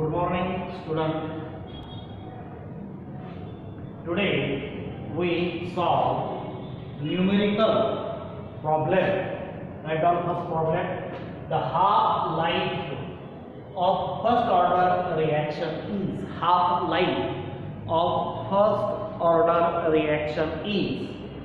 Good morning, student. Today we solve numerical problem. Write down first problem. The half-life of first order reaction is is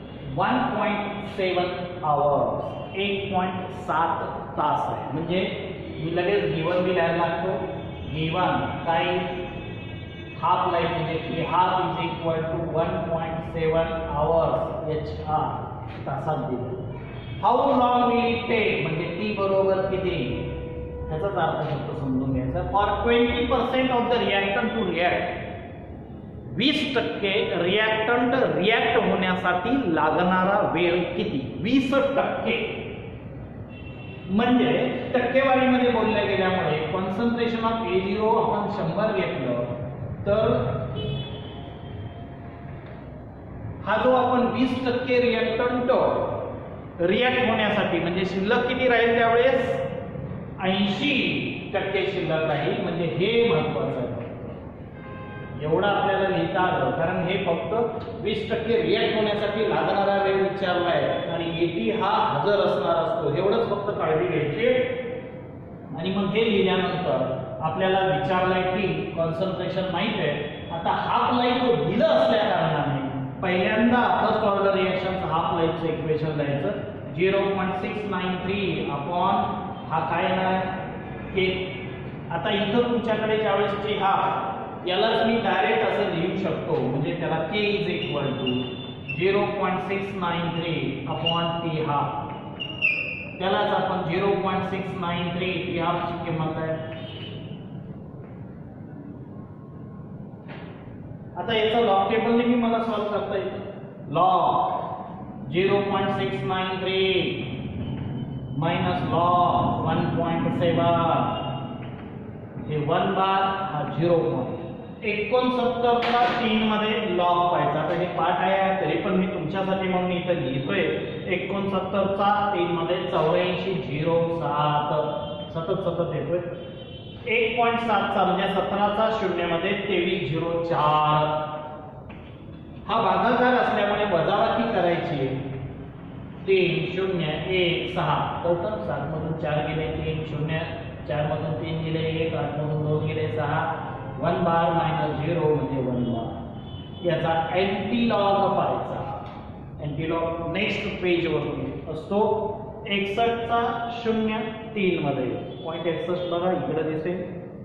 1.7 hours. 1.7 तास आहे. म्हणजे मी लगेच given बी लिहायला लागतो. Given काय half life म्हणजे की half is equal to 1.7 hours HR तासात दिलं. How long will it take म्हणजे टी बरोबर किती ह्याचाच अर्थ फक्त समजून घ्यायचा. For 20% of the reactant to react 20% reactant react होण्यासाठी लागणारा वेळ किती 20% म्हणजे टक्केवारीमध्ये बोलल्या गेल्यामुळे कॉन्सन्ट्रेशन ऑफ A0 आपण 100 घेतलं तर हा जो आपण 20% रिएक्टंट रिएक्ट होण्यासाठी म्हणजे शिल्लक किती राहील त्यावेळेस 80% शिल्लक राहील. म्हणजे हे महत्त्वाचं आहे. एवढं आपल्याला लिहिता आलं कारण हे फक्त 20% रिएक्ट होण्यासाठी लागणारा वेळ विचारला आहे आणि AT हा हजर असणार असतो. एवढंच फक्त काळजी घ्यायची. आणि मग हे लिहिल्यानंतर आपल्याला विचारलंय की कॉन्सन्ट्रेशन माहित आहे. आता हाफ लाईफ दिलं असल्या कारणाने पहिल्यांदा फर्स्ट ऑर्डर रिएक्शनचं हाफ लाईफचं इक्वेशन लिहायचं 0.693 अपॉन हा काय येणार के. आता इथं तुमच्याकडे ज्यावेळेस जे हा यालाच मी डायरेक्ट असं लिहू शकतो म्हणजे त्याला K is equal to 0.693 upon T half. त्यालाच आपण 0.693 T हाफ ची किंमत आहे. आता याचा लॉग टेबलने मी मला सॉल्व करता येईल. लॉग 0.693 मायनस लॉग 1.7 हे 1 बार हा 0.69 ला 3 मध्ये लॉग व्हायचा. आता हे पाठ आहे तरी पण मी तुमच्यासाठी म्हणून इथं लिहितोय 69 चा 3 मध्ये 8407 सतत येतोय. 1.7 चा म्हणजे 17 चा 0 मध्ये 2304 हा भागाकार असल्यामुळे वजाबाकी करायची 3 0 1 6 टोटल 7 मधून 4 गेले 3 0 4 मधून 3 गेले 1 8 मधून 2 गेले 6 1 बार मायनस 0 म्हणजे 1 बार. याचा अँटी लॉग पाहायचा. अँटी लॉग नेक्स्ट पेज वरती असतो 61 चा 0 3 मध्ये 0.61 बघा इकडे दिसेल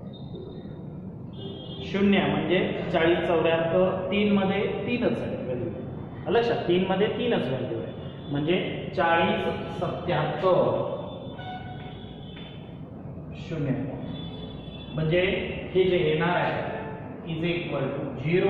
0 म्हणजे 40 74 3 मध्ये 3च आहे व्हॅल्यू. लक्षात 3 मध्ये 3च व्हॅल्यू आहे म्हणजे 40 77 0 म्हणजे हे जे येणार आहे इज इक्वल टू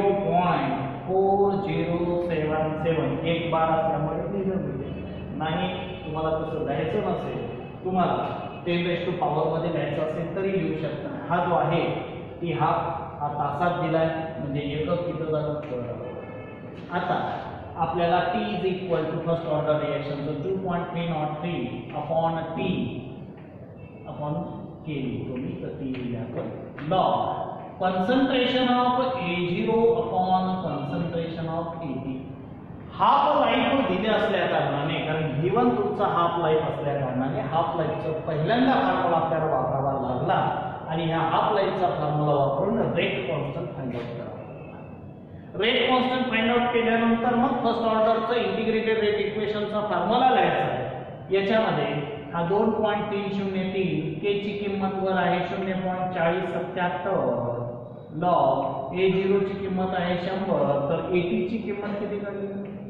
0.4077 एक बार असल्यामुळे नाही. तुम्हाला तसं द्यायचं नसेल तुम्हाला 10 पॉवर मध्ये द्यायचं असेल तरी लिहू शकता. हा जो आहे ती हा तासात दिलाय म्हणजे एकक किती झालं. आता आपल्याला T is equal to first order रिएक्शनचं 2.303 अपॉन T अपॉन K लिहितो मी तर T लिहिला तर log concentration of A0 upon concentration of AT. Half life दिले असल्या कारणाने कारण गिवन तुमचा हाफ लाईफ असल्या कारणाने हाफ लाईफचं पहिल्यांदा फॉर्म्युला आपल्याला वापरावा लागला आणि ह्या हाफ लाईफचा फॉर्म्युला वापरून रेट कॉन्स्टंट फाइंड आउट करावा. रेट कॉन्स्टंट फाइंड आउट केल्यानंतर मग फर्स्ट ऑर्डरचं इंटिग्रेटेड रेट इक्वेशनचा फॉर्म्युला लिहायचा आहे. याच्यामध्ये हा 2.303 K ची किंमत वर आहे 0.4077 लॉग A0 ची किंमत आहे 100 तर AT ची किंमत किती काढली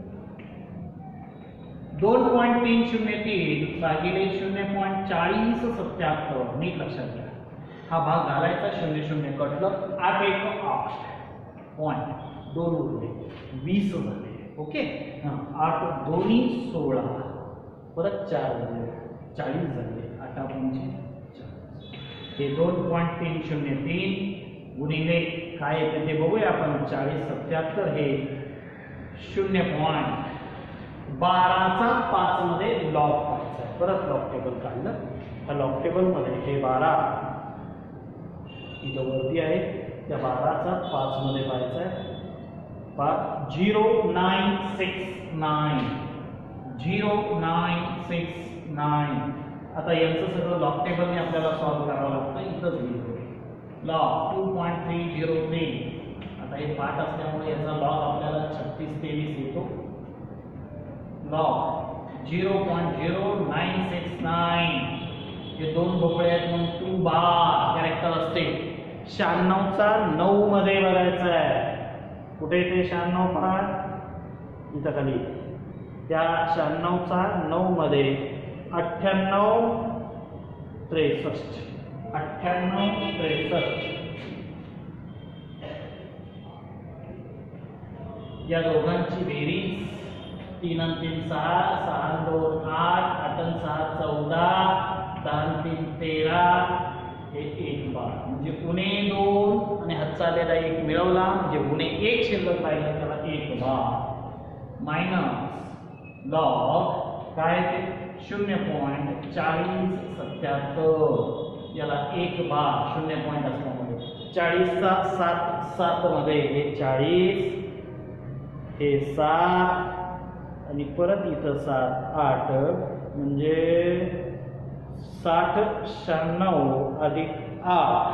2.303 भागिले 0.4077 नीट लक्षात घ्या. हा भाग घालायचा 00 कटलं 8 1 8 पॉइंट 2 उरले 20 झाले. ओके 8 2 16 परत 4 झाले 40 झाले 8 पंचे 40 हे 2.303 गुणिले काय येते ते बघूया आपण 4077 हे 0.12 मध्ये लॉग पाहायचा. परत लॉग टेबल काढलं. त्या लॉग टेबल मध्ये हे 12 इथं वरती आहे, त्या 12चा 5 मध्ये पाहायचा आहे. 0969 0969. आता यांचं सगळं लॉग टेबलने आपल्याला सॉल्व्ह करावं लागतं. इथंच लिहितो लॉग 2.303. आता हे पाठ असल्यामुळे याचा लॉग आपल्याला 3623 येतो. लॉग 0.0969. हे दोन भोपळे आहेत म्हणून 2 बार कॅरेक्टर असते. 96चा 9 मध्ये बघायचं आहे. कुठे ते 96 पहा इथं खाली. त्या 96चा 9 मध्ये 98 63. 98 63. या दोघांची बेरीज 3 आणि 3 6, 6 आणि 2 8, 8 आणि 6 14, 10 आणि 3 13. हे 1 बार म्हणजे उणे 2 आणि हातचा आलेला 1 मिळवला म्हणजे उणे 1 शिल्लक राहिला, त्याला 1 बार. मायनस लॉग काय ते 0.4077. याला 1 बार 0 पॉईंट असल्यामुळे. 40चा 7 7 मध्ये हे 40, हे 7 आणि परत इथं 7 8 म्हणजे 60 96 अधिक 8.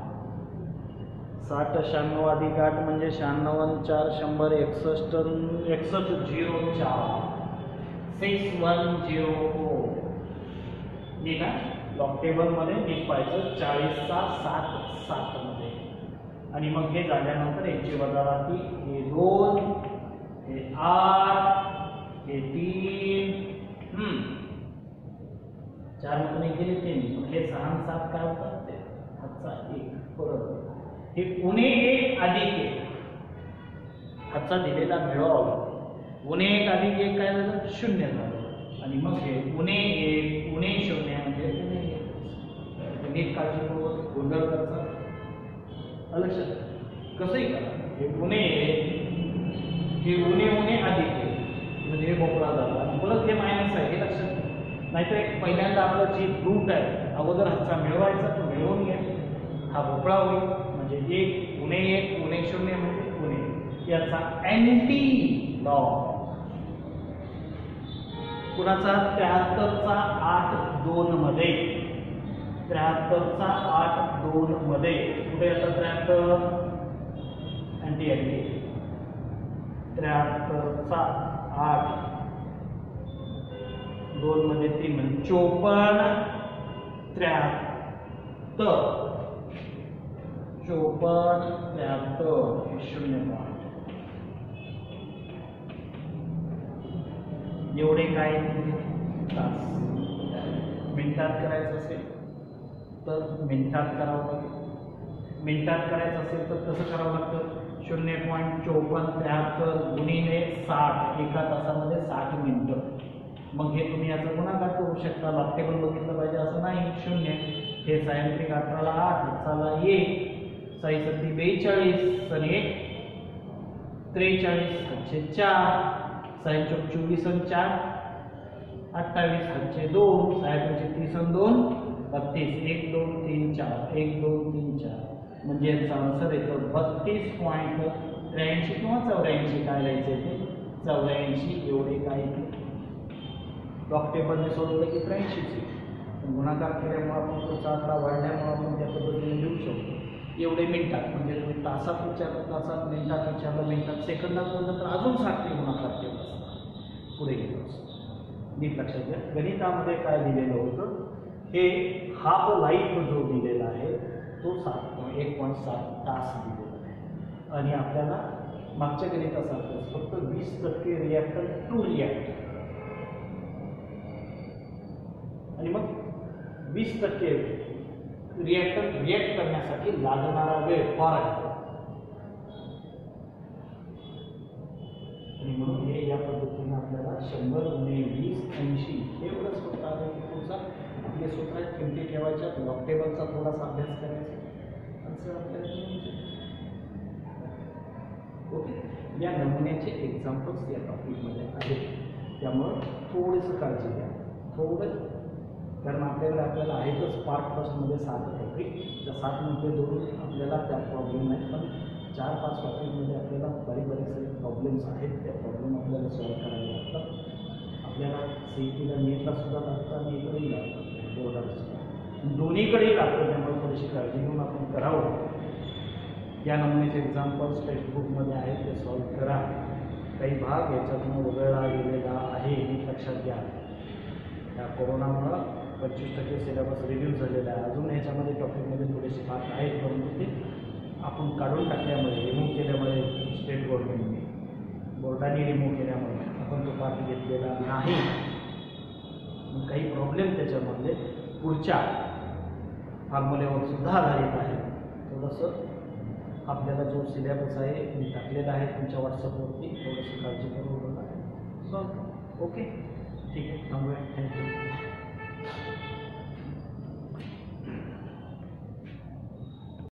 60 96 अधिक 8 म्हणजे 96 आणि 4 100 61 6104 6104. ठीक आहे. लॉग टेबल मध्ये नीट पाहायचं 40चा 7 7 मध्ये. आणि मग हे झाल्यानंतर याची वजाबाकी हे 2 हे 8 हे 3 4 मध्ये गेले 3. हे 6 आणि 7 काय होतात ते हातचा 1 परत. हे उणे 1 अधिक 1 हातचा दिलेला मिळवला. उणे 1 अधिक 1 काय झालं 0 झालं. आणि मग हे उणे 1 उणे 0 म्हणजे उणे 1. नीट काळजीपूर्वक गोंधळ करायचा. लक्षात कसंही करा. हे उणे 1 हे उणे उणे अधिक 1 म्हणजे हे मोकळा झाला. परत हे मायनस आहे हे लक्षात. नाहीतर एक पहिल्यांदा आपलं जी रूट आहे अगोदर हातचा मिळवायचा तो मिळवून घ्या. हा भोपळा होईल म्हणजे 1 उणे 1 उणे 0 म्हणजे उणे. याचा अँटी लॉग कुणाचा 73चा 8 2 मध्ये. 73चा 8 2 मध्ये कुठे येतं 73 अँटी अँटी. 73चा 8 2 मध्ये 3 म्हणजे 54 73. 54 73 हे 0 पॉईंट. एवढे काय तास. मिनिटात करायचं असेल तर मिनिटात करावं लागेल. मिनिटात करायचं असेल तर कसं करावं लागतं 0.5473 गुणिले 60. एका तासामध्ये 60 मिनिटं. मग हे तुम्ही याचा गुणाकार करू शकता. लॉग टेबल बघितलं पाहिजे असं नाही. 0 हे सायंत्रिक 18ला 8 चाला 1 साई 42 सनी 1 43 हातचे 4 साई 24 आणि 4 28 हातचे 2 साई 30 आणि 2 32 1 2 3 4 1 2 3 4 म्हणजे याचा आन्सर येतो 32.83 किंवा 84. काय लिहायचं ते 84 एवढे काय येते. लॉग टेबलने सोडवलं की 83. गुणाकार केल्यामुळे आपण तो आकडा वाढल्यामुळे आपण त्या पद्धतीने लिहू शकतो. एवढे मिनिटात म्हणजे तुम्ही तासात विचारलं तासात, मिनिटात विचारलं मिनिटात, सेकंदात बोललं तर अजून 60 गुणाकार केला असता. पुढे गेलो असतो. नीट लक्षात घ्या. गणितामध्ये काय दिलेलं होतं हे हाफ लाईफ जो दिलेला आहे तो 1.7 तास दिलेला आहे. आणि आपल्याला मागच्या गणितासारखं फक्त 20% रिॲक्टर टू रिॲक्ट आणि मग 20% रिॲक्टर रिॲक्ट करण्यासाठी लागणारा वेळ फार आहे. आणि म्हणून हे या पद्धतीने आपल्याला 100 गुणिले 20 80 एवढंच फक्त आहे. पुढचा आपले सूत्र आहेत किमती ठेवायच्या. लॉग टेबलचा थोडासा अभ्यास करायचा असं आपल्याला. ओके. या नमुन्याचे एक्झाम्पल्स या टॉपिकमध्ये आहेत त्यामुळं थोडंसं काळजी घ्या. थोडं कारण आपल्याला आहेतच पार्ट फर्स्टमध्ये 7 टॉपिक, त्या 7मध्ये 2 आपल्याला त्या प्रॉब्लेम आहेत, पण 4-5 टॉपिकमध्ये आपल्याला बरेच सारे प्रॉब्लेम्स आहेत. त्या प्रॉब्लेम आपल्याला सॉल्व करावे लागतात. आपल्याला CETला नीटला सुद्धा लागतं आणि इकडेही लागतं, बोर्डाला सुद्धा, दोन्हीकडेही लागतं. त्यामुळे थोडीशी काळजी घेऊन आपण करावं. या नमुनेचे एक्झाम्पल्स टेक्स्टबुकमध्ये आहेत, ते सॉल्व करा. काही भाग याच्यातून वगळला गेलेला आहे हे लक्षात घ्या. या कोरोनामुळं 25% सिलेबस रिड्यूस झालेला आहे. अजून ह्याच्यामध्ये टॉपिकमध्ये थोडेसे भाग आहेत, परंतु ते आपण काढून टाकल्यामुळे, रिमूव्ह केल्यामुळे, स्टेट गव्हर्नमेंटने, बोर्डाने रिमूव्ह केल्यामुळे आपण तो पार्ट घेतलेला नाही. काही प्रॉब्लेम त्याच्यामधले पुढच्या फॉर्म्युल्यावर सुद्धा आधारित आहे. थोडंसं आपल्याला जो सिलेबस आहे मी टाकलेला आहे तुमच्या व्हॉट्सअपवरती, थोडंसं काळजीपूर्वक बघा. सो ओके, ठीक आहे, थांबूया. थँक्यू.